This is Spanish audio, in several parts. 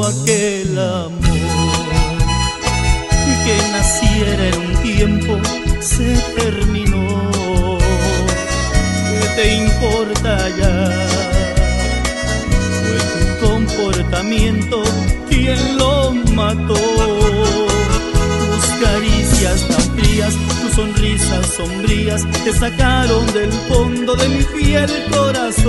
aquel amor que naciera en un tiempo se terminó. ¿Qué te importa ya? Fue tu comportamiento quien lo mató. Tus caricias tan frías, tus sonrisas sombrías te sacaron del fondo de mi fiel corazón.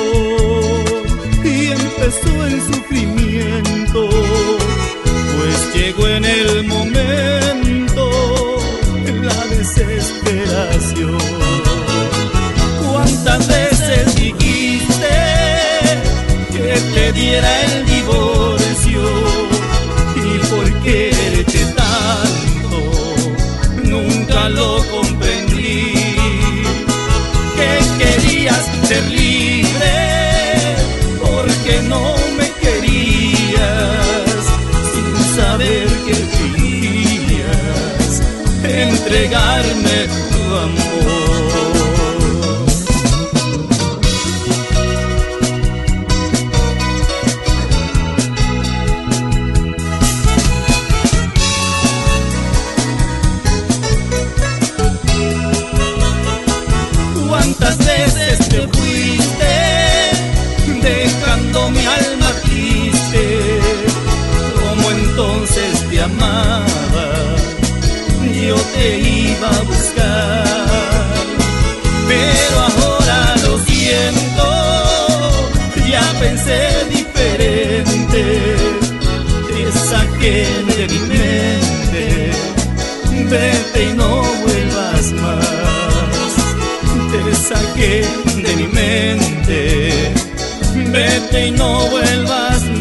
Y empezó el sufrimiento, pues llegó en el momento la desesperación. ¿Cuántas veces dijiste que te diera el divorcio? Y por quererte tanto nunca lo comprendí. Que querías ser libre porque no me querías, sin saber que fingías entregarme tu amor. ¿Cuántas veces te fuiste dejando mi alma triste? Como entonces te amaba, yo te iba a buscar. Pero ahora lo siento, ya pensé diferente. Te saqué de mi mente, vete y no vuelvas más. Te saqué de mi mente, vete y no vuelvas más.